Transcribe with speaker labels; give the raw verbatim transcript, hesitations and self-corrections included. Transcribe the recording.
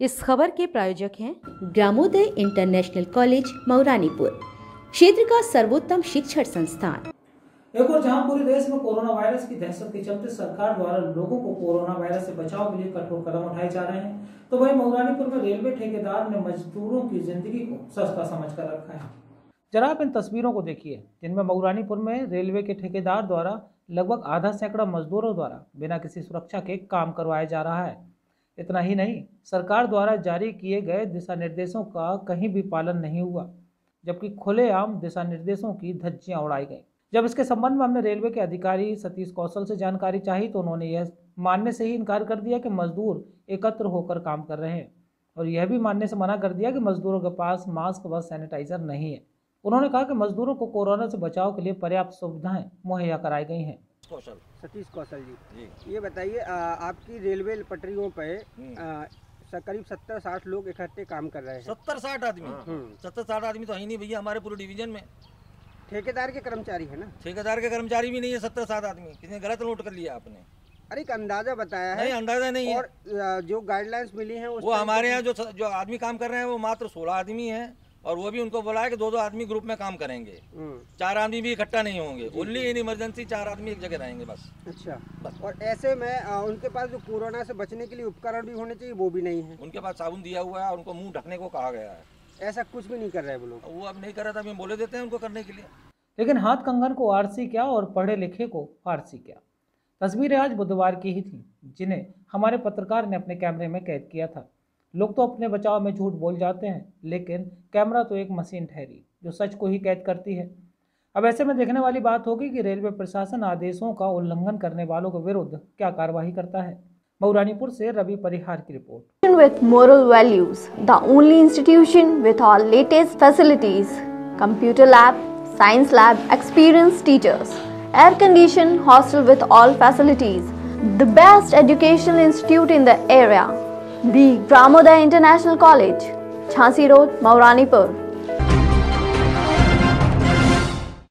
Speaker 1: इस खबर के प्रायोजक हैं ग्रामोदय इंटरनेशनल कॉलेज मऊरानीपुर, क्षेत्र का सर्वोत्तम शिक्षण संस्थान।
Speaker 2: एक और जहां पूरे देश में कोरोना वायरस की दहशत के चलते सरकार द्वारा लोगों को कोरोना वायरस से बचाव के लिए कठोर कदम उठाए जा रहे हैं, तो वहीं मऊरानीपुर में रेलवे ठेकेदार ने मजदूरों की जिंदगी को सस्ता समझकर रखा है। जरा आप इन तस्वीरों को देखिए, जिनमें मऊरानीपुर में रेलवे के ठेकेदार द्वारा लगभग आधा सैकड़ा मजदूरों द्वारा बिना किसी सुरक्षा के काम करवाया जा रहा है। इतना ही नहीं, सरकार द्वारा जारी किए गए दिशा निर्देशों का कहीं भी पालन नहीं हुआ, जबकि खुलेआम दिशा निर्देशों की धज्जियां उड़ाई गई। जब इसके संबंध में हमने रेलवे के अधिकारी सतीश कौशल से जानकारी चाही तो उन्होंने यह मानने से ही इनकार कर दिया कि मजदूर एकत्र होकर काम कर रहे हैं, और यह भी मानने से मना कर दिया कि मजदूरों के पास मास्क व सैनिटाइजर नहीं है। उन्होंने कहा कि मजदूरों को कोरोना से बचाव के लिए पर्याप्त सुविधाएं मुहैया कराई गई हैं।
Speaker 3: कौशल सतीश कौशल जी, जी। ये बताइए, आपकी रेलवे पटरियों पे आ, करीब सत्तर साठ लोग इकट्ठे काम कर रहे हैं।
Speaker 4: सत्तर साठ आदमी सत्तर साठ आदमी तो है नहीं भैया हमारे पूरे डिवीजन में।
Speaker 3: ठेकेदार के कर्मचारी है ना?
Speaker 4: ठेकेदार के कर्मचारी भी नहीं है सत्तर साठ आदमी। किसी गलत नोट कर लिया आपने।
Speaker 3: अरे एक अंदाजा बताया है।
Speaker 4: नहीं, अंदाजा नहीं है।
Speaker 3: और जो गाइडलाइंस मिली है
Speaker 4: वो हमारे यहाँ जो जो आदमी काम कर रहे हैं वो मात्र सोलह आदमी हैं, और वो भी उनको बोला है कि दो दो आदमी ग्रुप में काम करेंगे, चार आदमी भी इकट्ठा नहीं होंगे। ओनली इन इमरजेंसी चार आदमी एक जगह रहेंगे बस।
Speaker 3: अच्छा बस। और ऐसे में आ, उनके पास जो कोरोना से बचने के लिए उपकरण भी होने चाहिए, वो भी नहीं है।
Speaker 4: उनके पास साबुन दिया हुआ है और उनको मुंह ढकने को कहा गया है।
Speaker 3: ऐसा कुछ भी नहीं कर रहे वो लोग।
Speaker 4: वो अब नहीं कर रहा था, हम बोले देते हैं उनको करने के लिए।
Speaker 2: लेकिन हाथ कंगन को आरसी क्या और पढ़े लिखे को फारसी क्या। तस्वीरें आज बुधवार की ही थी, जिन्हें हमारे पत्रकार ने अपने कैमरे में कैद किया था। लोग तो अपने बचाव में झूठ बोल जाते हैं, लेकिन कैमरा तो एक मशीन ठहरी जो सच को ही कैद करती है। अब ऐसे में देखने वाली बात होगी कि रेलवे प्रशासन आदेशों का उल्लंघन करने वालों के विरुद्ध क्या कार्रवाई करता है। मऊरानीपुर से रवि परिहार की report.
Speaker 5: With moral values, the only institution with all latest facilities, computer lab, science lab, experienced teachers, air-conditioned hostel with all facilities, the best educational institute in the area. The Gramoday International College, Jhansi Road, Mauranipur.